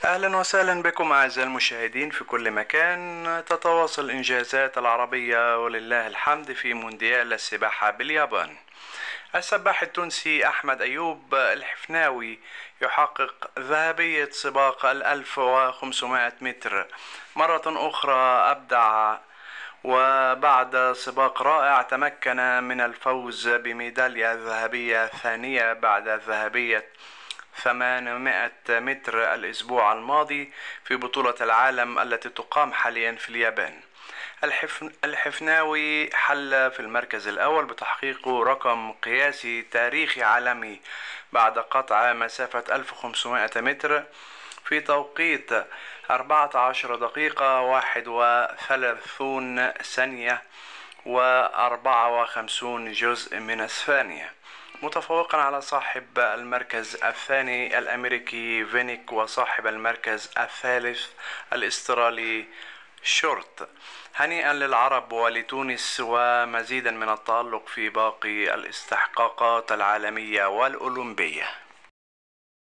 أهلا وسهلا بكم أعزائي المشاهدين في كل مكان. تتواصل الإنجازات العربية ولله الحمد في مونديال السباحة باليابان. السباح التونسي أحمد أيوب الحفناوي يحقق ذهبية سباق 1500 متر مرة أخرى. أبدع، وبعد سباق رائع تمكن من الفوز بميدالية ذهبية ثانية بعد ذهبية 800 متر الأسبوع الماضي في بطولة العالم التي تقام حاليا في اليابان. الحفناوي حل في المركز الأول بتحقيق رقم قياسي تاريخي عالمي بعد قطع مسافة 1500 متر في توقيت 14 دقيقة 31 ثانية و54 جزء من الثانية، متفوقا على صاحب المركز الثاني الأمريكي فينيك وصاحب المركز الثالث الأسترالي شورت. هنيئا للعرب ولتونس، ومزيدا من التألق في باقي الاستحقاقات العالمية والأولمبية.